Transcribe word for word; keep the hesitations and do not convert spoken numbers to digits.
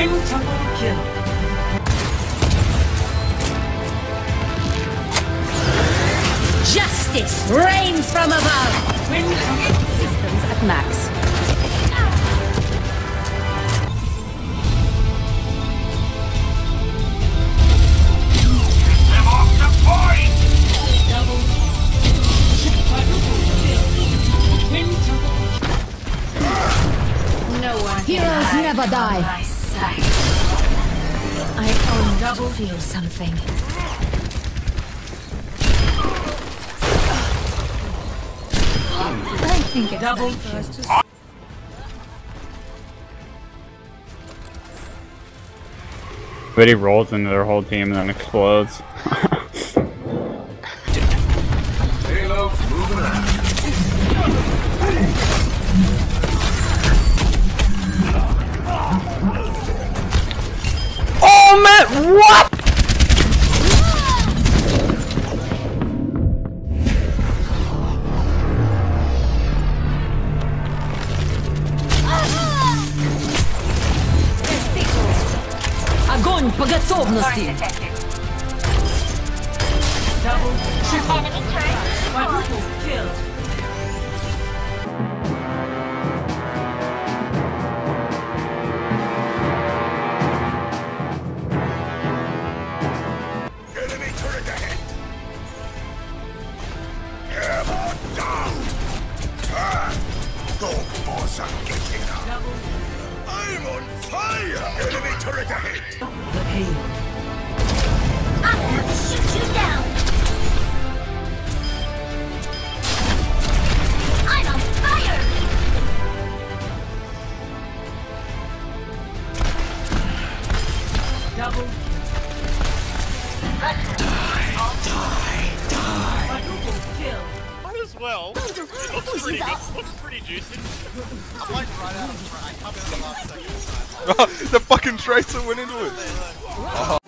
Quintuple kill. Justice reigns from above! Quintuple Systems at max. Them off the point! double. Quadruple kill. Quintuple. No one Heroes can never die. my sight. I own double feel something. I think it's Double first to But he rolls into their whole team and then explodes. Halo moving out. Oh man, what? Огонь по готовности! double. Quadruple kill. Enemy turret ahead. Hammer down. Ah, don't boss are getting up. Double. I'm on fire. Enemy turret ahead. The hail. I'm gonna shoot you down! I'm on fire! Double. Quadruple kill. Might as well. It looks pretty, looks pretty juicy. I'm like right out of front. I come in the last second. The fucking tracer went into it.